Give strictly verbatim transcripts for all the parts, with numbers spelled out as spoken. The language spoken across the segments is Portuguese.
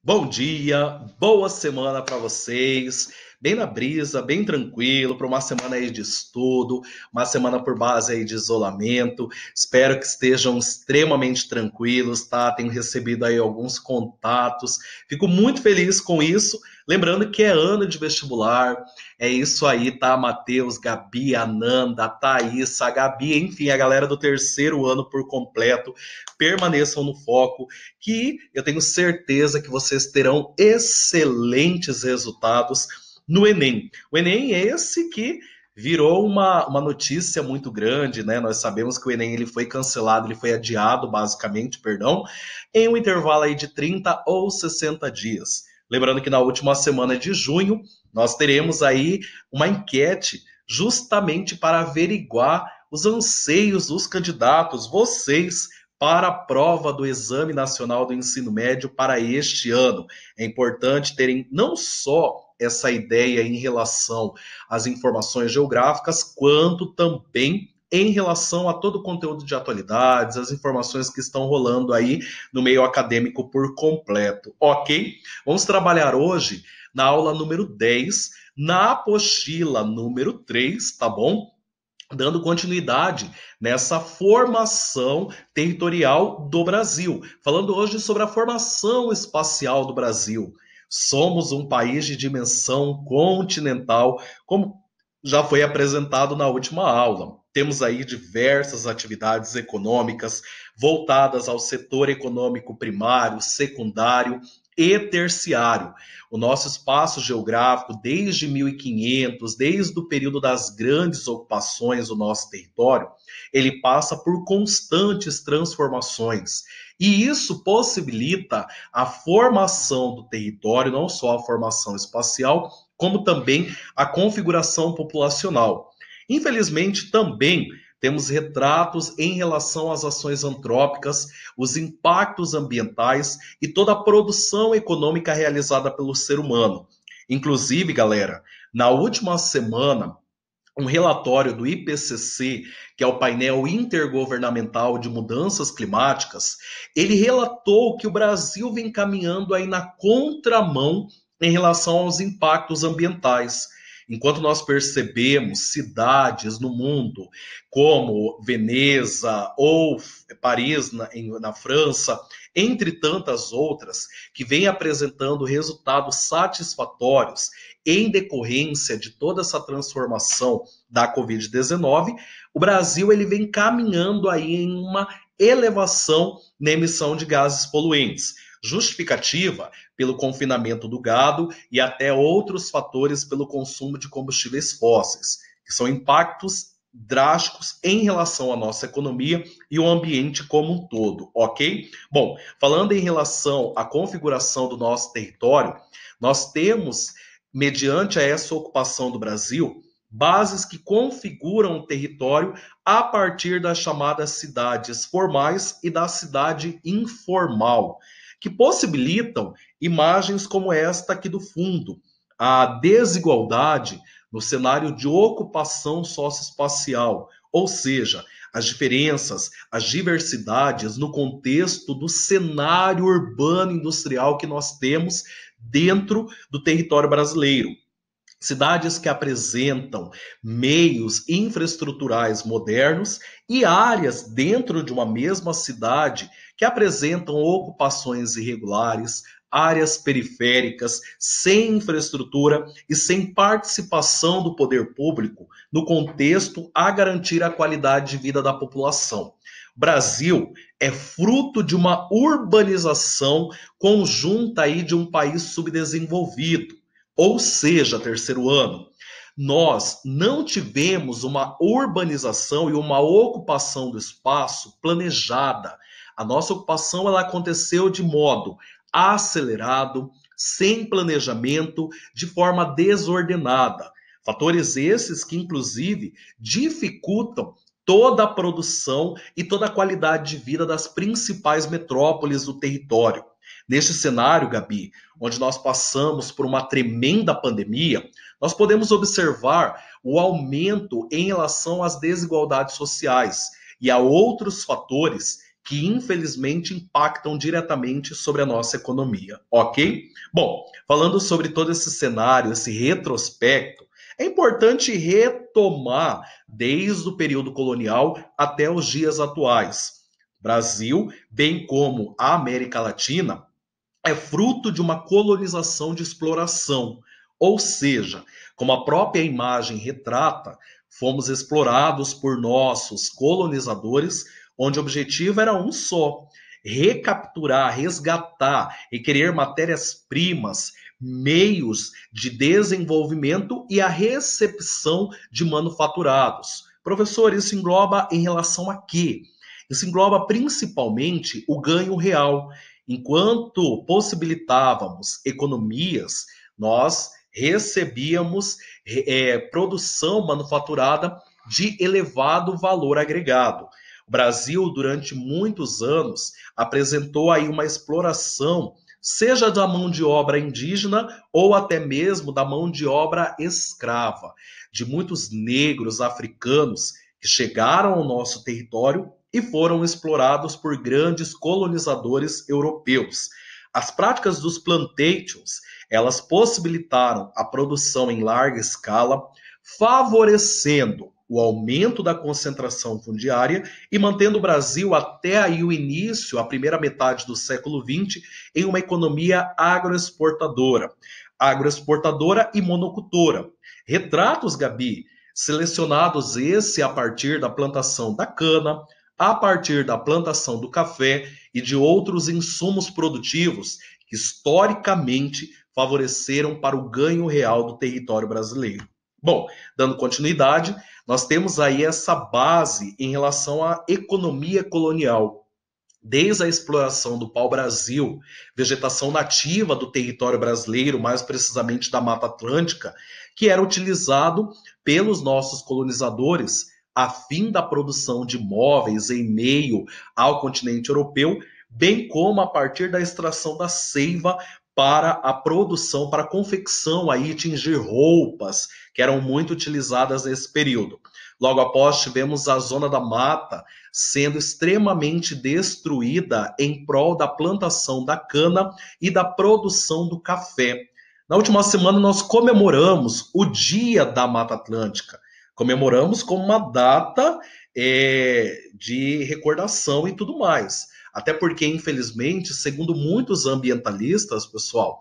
Bom dia, boa semana para vocês. Bem na brisa, bem tranquilo, para uma semana aí de estudo, uma semana por base aí de isolamento. Espero que estejam extremamente tranquilos, tá? Tenho recebido aí alguns contatos. Fico muito feliz com isso. Lembrando que é ano de vestibular. É isso aí, tá? Matheus, Gabi, Ananda, a Thaís, a Gabi, enfim, a galera do terceiro ano por completo. Permaneçam no foco, que eu tenho certeza que vocês terão excelentes resultados no Enem. O Enem é esse que virou uma, uma notícia muito grande, né? Nós sabemos que o Enem ele foi cancelado, ele foi adiado, basicamente, perdão, em um intervalo aí de trinta ou sessenta dias. Lembrando que na última semana de junho, nós teremos aí uma enquete justamente para averiguar os anseios dos candidatos, vocês, para a prova do Exame Nacional do Ensino Médio para este ano. É importante terem não só essa ideia em relação às informações geográficas, quanto também em relação a todo o conteúdo de atualidades, as informações que estão rolando aí no meio acadêmico por completo, ok? Vamos trabalhar hoje na aula número dez, na apostila número três, tá bom? Dando continuidade nessa formação territorial do Brasil. Falando hoje sobre a formação espacial do Brasil. Somos um país de dimensão continental, como já foi apresentado na última aula. Temos aí diversas atividades econômicas voltadas ao setor econômico primário, secundário e terciário. O nosso espaço geográfico, desde mil e quinhentos, desde o período das grandes ocupações do nosso território, ele passa por constantes transformações. E isso possibilita a formação do território, não só a formação espacial, como também a configuração populacional. Infelizmente, também temos retratos em relação às ações antrópicas, os impactos ambientais e toda a produção econômica realizada pelo ser humano. Inclusive, galera, na última semana, um relatório do I P C C, que é o painel intergovernamental de mudanças climáticas, ele relatou que o Brasil vem caminhando aí na contramão em relação aos impactos ambientais. Enquanto nós percebemos cidades no mundo, como Veneza ou Paris, na, em, na França, entre tantas outras, que vêm apresentando resultados satisfatórios em decorrência de toda essa transformação da covid dezenove, o Brasil ele vem caminhando aí em uma elevação na emissão de gases poluentes. Justificativa pelo confinamento do gado e até outros fatores pelo consumo de combustíveis fósseis, que são impactos drásticos em relação à nossa economia e o ambiente como um todo, ok? Bom, falando em relação à configuração do nosso território, nós temos, mediante a essa ocupação do Brasil, bases que configuram o território a partir das chamadas cidades formais e da cidade informal, que possibilitam imagens como esta aqui do fundo, a desigualdade no cenário de ocupação socioespacial, ou seja, as diferenças, as diversidades no contexto do cenário urbano industrial que nós temos dentro do território brasileiro. Cidades que apresentam meios infraestruturais modernos e áreas dentro de uma mesma cidade que apresentam ocupações irregulares, áreas periféricas, sem infraestrutura e sem participação do poder público no contexto a garantir a qualidade de vida da população. O Brasil é fruto de uma urbanização conjunta aí de um país subdesenvolvido. Ou seja, terceiro ano, nós não tivemos uma urbanização e uma ocupação do espaço planejada. A nossa ocupação ela aconteceu de modo acelerado, sem planejamento, de forma desordenada. Fatores esses que, inclusive, dificultam toda a produção e toda a qualidade de vida das principais metrópoles do território. Neste cenário, Gabi, onde nós passamos por uma tremenda pandemia, nós podemos observar o aumento em relação às desigualdades sociais e a outros fatores que infelizmente impactam diretamente sobre a nossa economia, ok? Bom, falando sobre todo esse cenário, esse retrospecto, é importante retomar desde o período colonial até os dias atuais. Brasil, bem como a América Latina, é fruto de uma colonização de exploração, ou seja, como a própria imagem retrata, fomos explorados por nossos colonizadores, onde o objetivo era um só: recapturar, resgatar, requerer matérias-primas, meios de desenvolvimento e a recepção de manufaturados. Professor, isso engloba em relação a quê? Isso engloba principalmente o ganho real. Enquanto possibilitávamos economias, nós recebíamos é, produção manufaturada de elevado valor agregado. O Brasil, durante muitos anos, apresentou aí uma exploração, seja da mão de obra indígena ou até mesmo da mão de obra escrava, de muitos negros africanos que chegaram ao nosso território e foram explorados por grandes colonizadores europeus. As práticas dos plantations, elas possibilitaram a produção em larga escala, favorecendo o aumento da concentração fundiária e mantendo o Brasil até aí o início, a primeira metade do século vinte, em uma economia agroexportadora, agroexportadora e monocultora. Retratos, Gabi, selecionados esse a partir da plantação da cana, a partir da plantação do café e de outros insumos produtivos que historicamente favoreceram para o ganho real do território brasileiro. Bom, dando continuidade, nós temos aí essa base em relação à economia colonial. Desde a exploração do pau-brasil, vegetação nativa do território brasileiro, mais precisamente da Mata Atlântica, que era utilizado pelos nossos colonizadores a fim da produção de móveis em meio ao continente europeu, bem como a partir da extração da seiva para a produção, para a confecção aí, tingir roupas, que eram muito utilizadas nesse período. Logo após, tivemos a zona da mata sendo extremamente destruída em prol da plantação da cana e da produção do café. Na última semana, nós comemoramos o Dia da Mata Atlântica. Comemoramos como uma data é, de recordação e tudo mais. Até porque, infelizmente, segundo muitos ambientalistas, pessoal,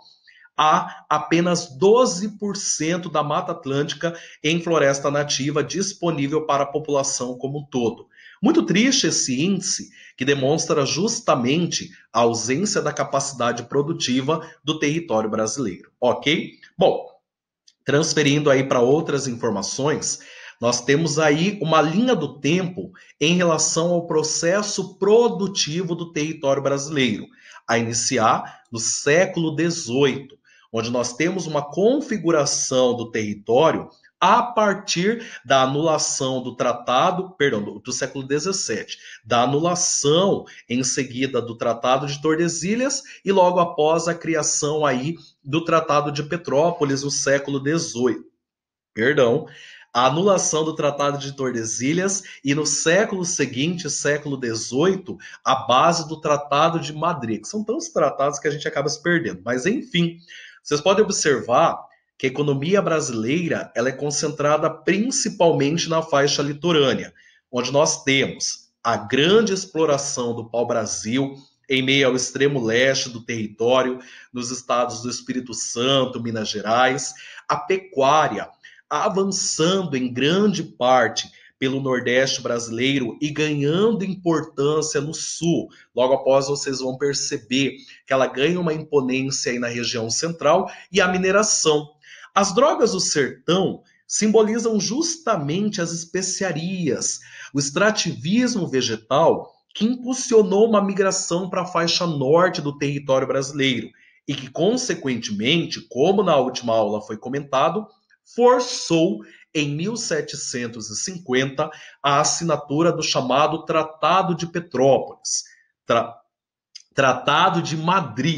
há apenas doze por cento da Mata Atlântica em floresta nativa disponível para a população como um todo. Muito triste esse índice, que demonstra justamente a ausência da capacidade produtiva do território brasileiro, ok? Bom, transferindo aí para outras informações, nós temos aí uma linha do tempo em relação ao processo produtivo do território brasileiro, a iniciar no século dezoito, onde nós temos uma configuração do território a partir da anulação do tratado, perdão, do, do século dezessete, da anulação em seguida do Tratado de Tordesilhas e logo após a criação aí do Tratado de Petrópolis no século dezoito. Perdão, a anulação do Tratado de Tordesilhas e no século seguinte, século dezoito, a base do Tratado de Madrid, que são tantos tratados que a gente acaba se perdendo. Mas, enfim, vocês podem observar que a economia brasileira ela é concentrada principalmente na faixa litorânea, onde nós temos a grande exploração do pau-brasil em meio ao extremo leste do território, nos estados do Espírito Santo, Minas Gerais, a pecuária avançando em grande parte pelo Nordeste brasileiro e ganhando importância no Sul. Logo após vocês vão perceber que ela ganha uma imponência aí na região central e a mineração. As drogas do sertão simbolizam justamente as especiarias, o extrativismo vegetal que impulsionou uma migração para a faixa norte do território brasileiro e que, consequentemente, como na última aula foi comentado, forçou em mil setecentos e cinquenta a assinatura do chamado Tratado de Petrópolis, Tra- Tratado de Madrid,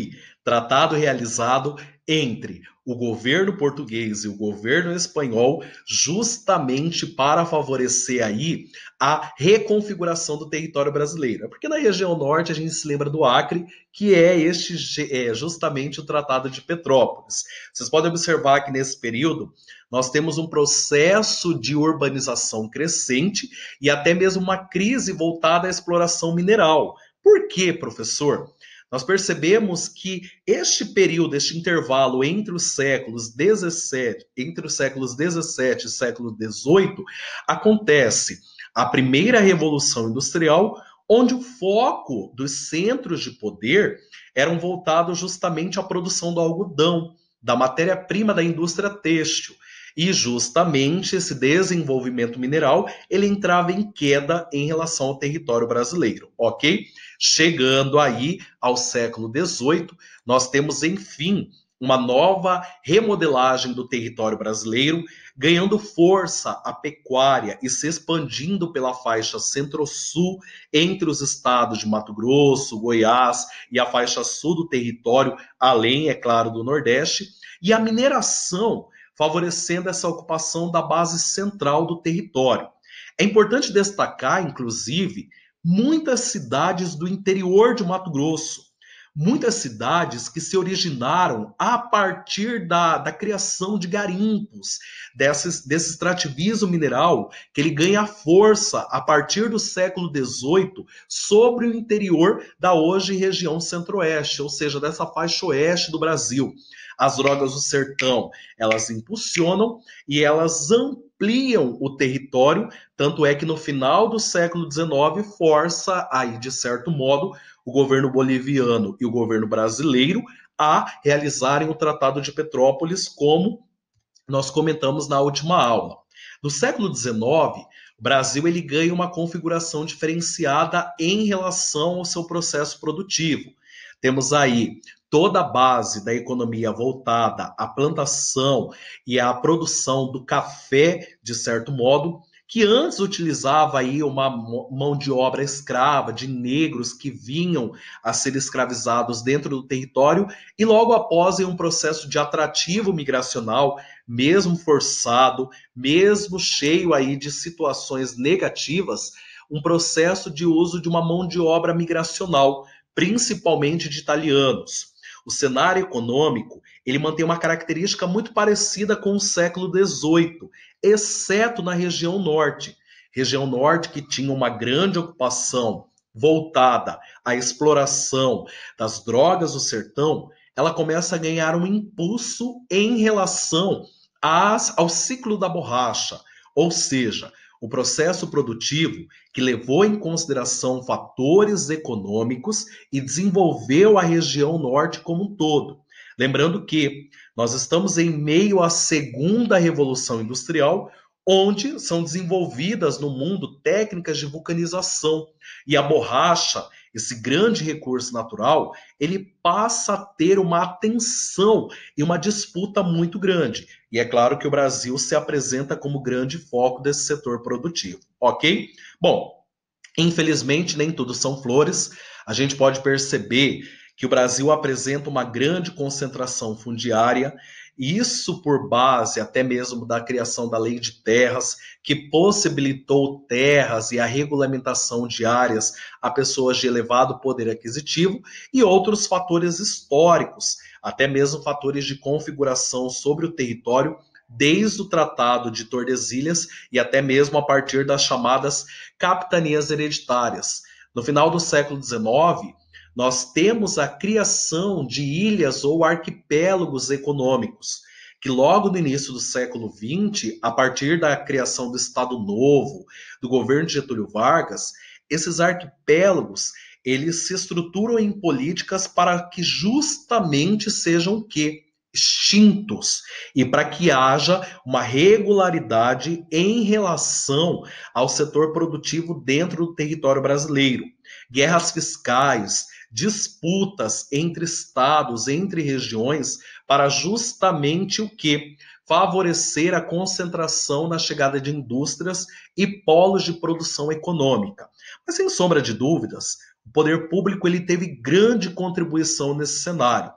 Tratado realizado entre o governo português e o governo espanhol, justamente para favorecer aí a reconfiguração do território brasileiro. Porque na região norte a gente se lembra do Acre, que é este é justamente o Tratado de Petrópolis. Vocês podem observar que nesse período nós temos um processo de urbanização crescente e até mesmo uma crise voltada à exploração mineral. Por quê, professor? Nós percebemos que este período, este intervalo entre os séculos dezessete, entre os séculos dezessete e século dezoito, acontece a primeira revolução industrial, onde o foco dos centros de poder eram voltados justamente à produção do algodão, da matéria-prima da indústria têxtil. E justamente esse desenvolvimento mineral, ele entrava em queda em relação ao território brasileiro, ok? Chegando aí ao século dezoito, nós temos, enfim, uma nova remodelagem do território brasileiro, ganhando força a pecuária e se expandindo pela faixa centro-sul entre os estados de Mato Grosso, Goiás e a faixa sul do território, além, é claro, do Nordeste, e a mineração favorecendo essa ocupação da base central do território. É importante destacar, inclusive, muitas cidades do interior de Mato Grosso, muitas cidades que se originaram a partir da, da criação de garimpos, desses, desse extrativismo mineral, que ele ganha força a partir do século dezoito sobre o interior da hoje região centro-oeste, ou seja, dessa faixa oeste do Brasil. As drogas do sertão, elas impulsionam e elas ampliam o território, tanto é que no final do século dezenove força aí, de certo modo, o governo boliviano e o governo brasileiro a realizarem o Tratado de Petrópolis, como nós comentamos na última aula. No século dezenove, o Brasil ele ganha uma configuração diferenciada em relação ao seu processo produtivo. Temos aí toda a base da economia voltada à plantação e à produção do café, de certo modo, que antes utilizava aí uma mão de obra escrava, de negros que vinham a ser escravizados dentro do território, e logo após em um processo de atrativo migracional, mesmo forçado, mesmo cheio aí de situações negativas, um processo de uso de uma mão de obra migracional, principalmente de italianos. O cenário econômico, ele mantém uma característica muito parecida com o século dezoito, exceto na região norte. Região norte que tinha uma grande ocupação voltada à exploração das drogas do sertão, ela começa a ganhar um impulso em relação às, ao ciclo da borracha, ou seja, o processo produtivo que levou em consideração fatores econômicos e desenvolveu a região norte como um todo. Lembrando que nós estamos em meio à segunda revolução industrial, onde são desenvolvidas no mundo técnicas de vulcanização. E a borracha, esse grande recurso natural, ele passa a ter uma atenção e uma disputa muito grande. E é claro que o Brasil se apresenta como grande foco desse setor produtivo, ok? Bom, infelizmente nem tudo são flores. A gente pode perceber que o Brasil apresenta uma grande concentração fundiária, isso por base até mesmo da criação da Lei de Terras, que possibilitou terras e a regulamentação de áreas a pessoas de elevado poder aquisitivo, e outros fatores históricos, até mesmo fatores de configuração sobre o território, desde o Tratado de Tordesilhas e até mesmo a partir das chamadas capitanias hereditárias. No final do século dezenove, nós temos a criação de ilhas ou arquipélagos econômicos, que logo no início do século vinte, a partir da criação do Estado Novo, do governo de Getúlio Vargas, esses arquipélagos, eles se estruturam em políticas para que justamente sejam o quê? Extintos, e para que haja uma regularidade em relação ao setor produtivo dentro do território brasileiro. Guerras fiscais, disputas entre estados, entre regiões, para justamente o quê? Favorecer a concentração na chegada de indústrias e polos de produção econômica. Mas sem sombra de dúvidas, o poder público ele teve grande contribuição nesse cenário.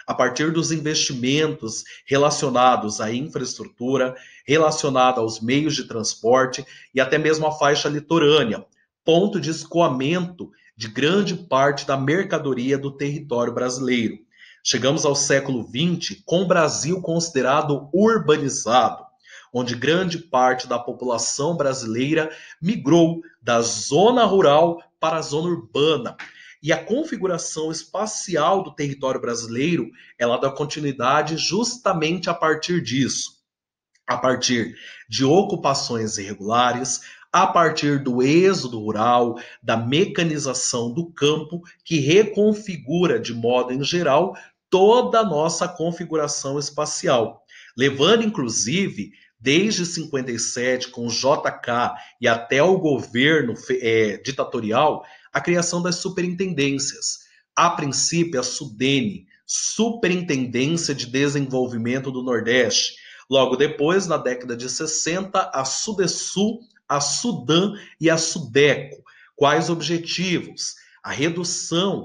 a partir dos investimentos relacionados à infraestrutura, relacionada aos meios de transporte e até mesmo a faixa litorânea, ponto de escoamento de grande parte da mercadoria do território brasileiro. Chegamos ao século vinte com o Brasil considerado urbanizado, onde grande parte da população brasileira migrou da zona rural para a zona urbana. E a configuração espacial do território brasileiro, ela dá continuidade justamente a partir disso. A partir de ocupações irregulares, a partir do êxodo rural, da mecanização do campo, que reconfigura de modo em geral toda a nossa configuração espacial, levando inclusive desde cinquenta e sete com o J K e até o governo é, ditatorial, a criação das superintendências. A princípio a SUDENE, Superintendência de Desenvolvimento do Nordeste. Logo depois, na década de sessenta, a SUDESUL, a SUDAM e a SUDECO. Quais objetivos? A redução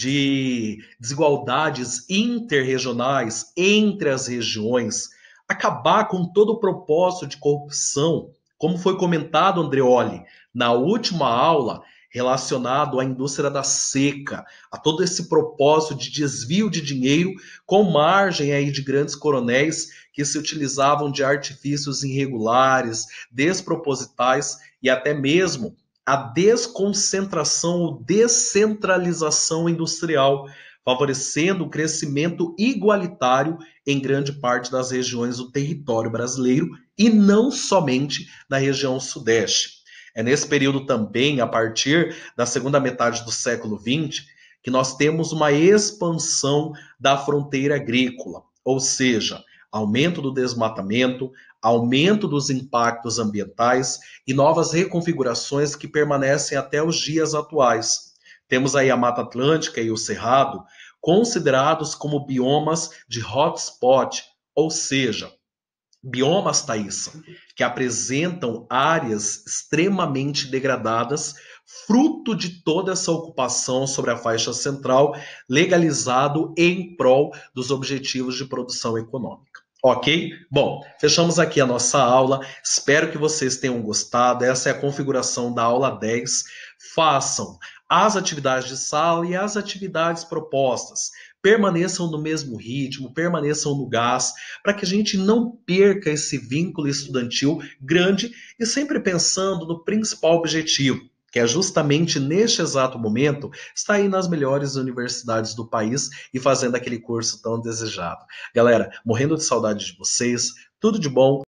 de desigualdades interregionais entre as regiões, acabar com todo o propósito de corrupção, como foi comentado, Andreoli, na última aula, relacionado à indústria da seca, a todo esse propósito de desvio de dinheiro com margem aí de grandes coronéis que se utilizavam de artifícios irregulares, despropositais e até mesmo a desconcentração ou descentralização industrial, favorecendo o crescimento igualitário em grande parte das regiões do território brasileiro e não somente na região sudeste. É nesse período também, a partir da segunda metade do século vinte, que nós temos uma expansão da fronteira agrícola, ou seja, aumento do desmatamento, aumento dos impactos ambientais e novas reconfigurações que permanecem até os dias atuais. Temos aí a Mata Atlântica e o Cerrado considerados como biomas de hotspot, ou seja, biomas, Thaisa, que apresentam áreas extremamente degradadas, fruto de toda essa ocupação sobre a faixa central, legalizado em prol dos objetivos de produção econômica. Ok? Bom, fechamos aqui a nossa aula. Espero que vocês tenham gostado. Essa é a configuração da aula dez. Façam as atividades de sala e as atividades propostas. Permaneçam no mesmo ritmo, permaneçam no gás, para que a gente não perca esse vínculo estudantil grande e sempre pensando no principal objetivo, que é justamente neste exato momento estar aí nas melhores universidades do país e fazendo aquele curso tão desejado. Galera, morrendo de saudade de vocês, tudo de bom.